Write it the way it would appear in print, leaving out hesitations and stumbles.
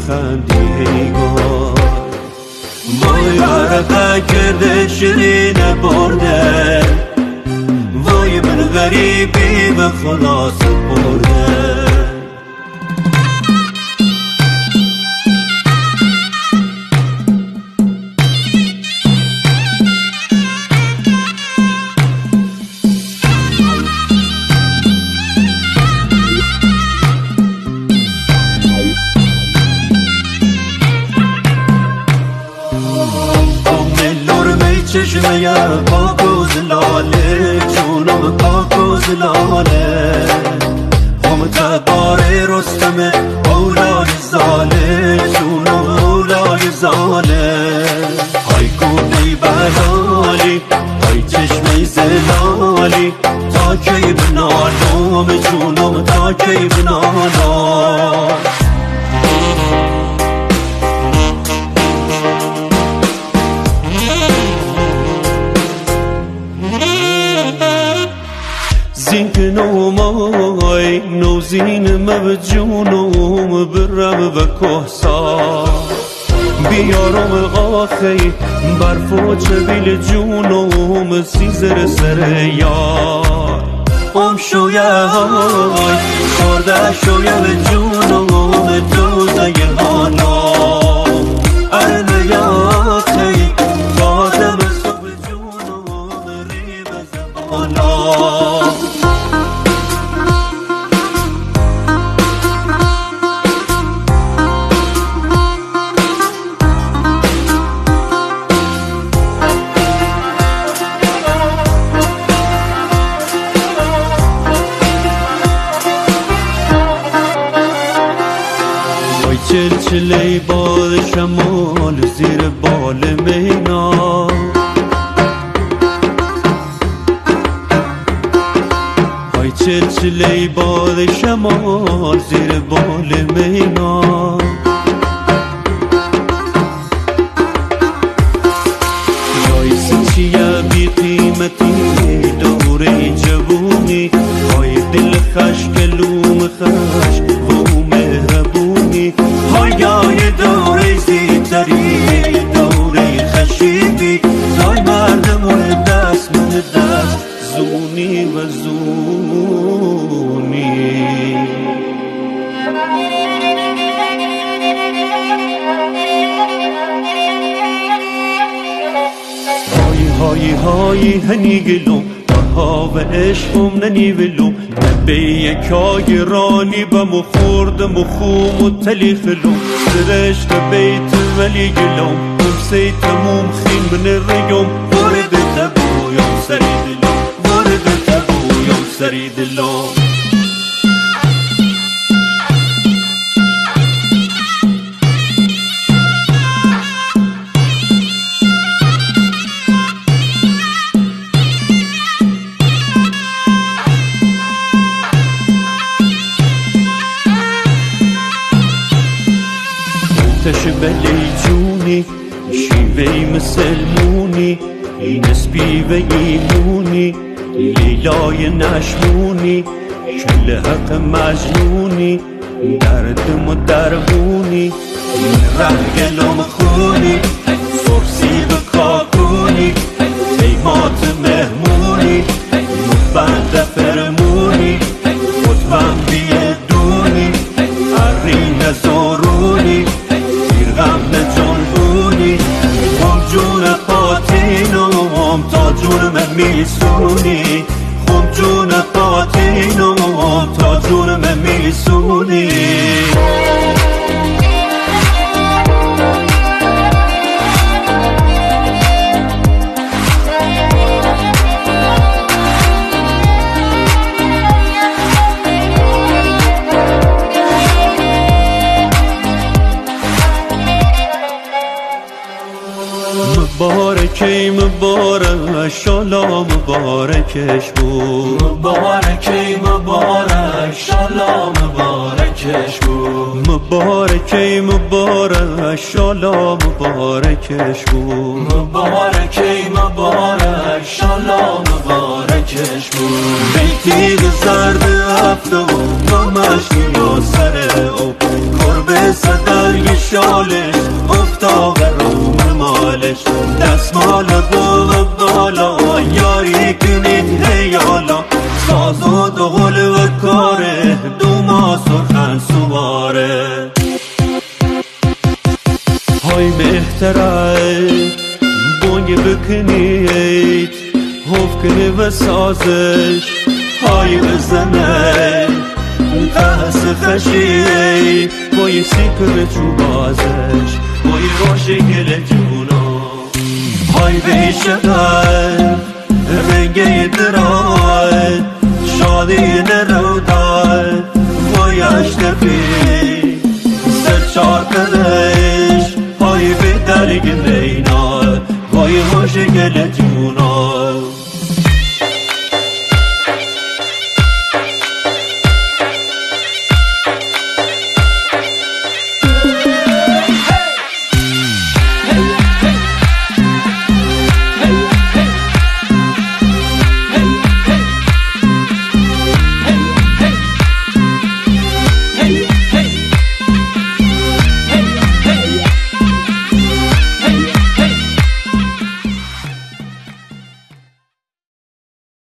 میخندی هیگار وای غرقه کرده شیرین برده وای من غریبی به خلاص برده چشمه پاک و زلاله جونم پاک و زلاله هم تبار رستم اولای زاله جونم اولای زاله های گونه بلالی های چشمه زلالی تا کی بنالم جونم تا کی بنالم زین که نومای نوزین مبجونم برم و کهسا بیارم قاخی برف و چبیل جونم سیزر سر یار شویه های شورده شویه به جونم دوزه حالا ارنه یاخی تازه به صبح جونم ریب زبانا چلچله باد شمال زیر بال مینا های چلچله باد شمال زیر بال مینا یای سچیه بی قیمتی دوره جوونی های دل خشکلوم خشک و مهربونی های دوره زیتری دوره خشیبی دای مردم و دست من دست زونی و زونی های های هنی گلوم ها و عشقم ننیولوم به یکای رانی بم و خوردم و خوم و تلی خلوم سرشت بیت ولی گلوم امسی تموم خیم من ریوم وارد تبویم سری دلوم وارد تبویم سری دلوم بلی جونی شیوهی مثل مونی این اسبی و ایمونی لیلای نشمونی کل حق مجنونی دردم و دربونی این رنگلم خونی سرسی به کاکونی تیمات مهمونی مبند فرمونی خودم بیه دونی ارین زارونی غم جنبونی خم جون پاتینم تا جون من میسونی خم جون پاتینم تا جون من میسونی مبارکی مبارک شالا مبارکش بود مبارکی مبارک شالا مبارکش بود مبارکی مبارک شالا مبارکش بود مبارکی مبارک شالا مبارکش بود بیتی زرد هفته و مشتی و سر او قرب صدر شالش افتاق روم مالش دستمال بوغ بالا یاری کنید هیالا ساز و دغل و کاره دوما سخن سواره های مهترد بونگ بکنید حف کنه و سازش های بزنه قهس خشی بای سیکر چوبازش بای روش گل جونا های بیشتر رنگی دراد شادی نروداد بای اشتفی سر چار قدش های به درگ مینا بای روش گل جونا